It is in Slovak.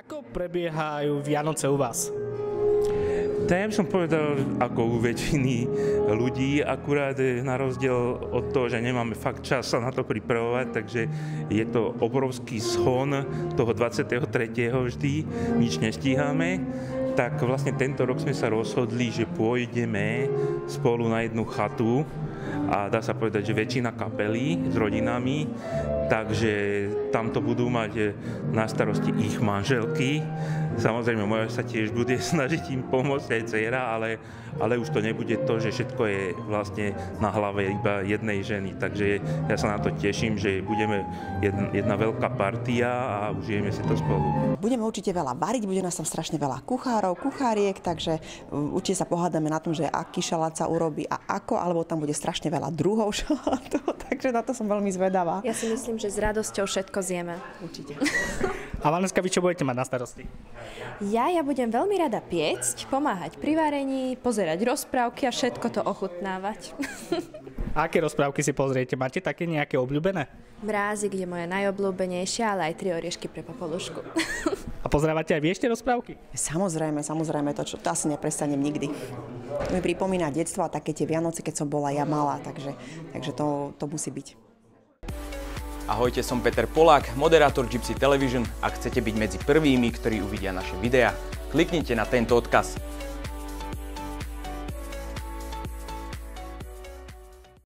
Ako prebiehajú Vianoce u vás? Ja by som povedal, ako u väčšiny ľudí, akurát na rozdiel od toho, že nemáme fakt čas sa na to pripravovať, takže je to obrovský schon toho 23. vždy, nič nestíhame. Tak vlastne tento rok sme sa rozhodli, že pôjdeme spolu na jednu chatu a dá sa povedať, že väčšina kapely s rodinami, takže tam to budú mať na starosti ich manželky. Samozrejme, moja sa tiež bude snažiť im pomôcť aj dcera, ale už to nebude to, že všetko je vlastne na hlave iba jednej ženy. Takže ja sa na to teším, že budeme jedna veľká partia a užijeme si to spolu. Budeme určite veľa variť, bude nás tam strašne veľa kuchárov, kucháriek, takže určite sa pohádame na tom, že aký šalát sa urobí a ako, alebo tam bude strašne veľa druhov šalátu, takže na to som veľmi zvedavá. Ja si myslím, že s radosťou všetko zjeme. Určite. A Vaneska, vy čo budete mať na starosti? Ja budem veľmi rada piecť, pomáhať pri varení, pozerať rozprávky a všetko to ochutnávať. A aké rozprávky si pozriete? Máte také nejaké obľúbené? Mrázik je moja najobľúbenejšia, ale aj 3 oriešky pre Papolušku. A pozerávate aj vy ešte rozprávky? Samozrejme, to asi neprestanem nikdy. To mi pripomína detstvo a také tie Vianoce, keď som bola ja malá, takže to musí byť. Ahojte, som Peter Polák, moderátor Gypsy Television. Ak chcete byť medzi prvými, ktorí uvidia naše videá, kliknite na tento odkaz.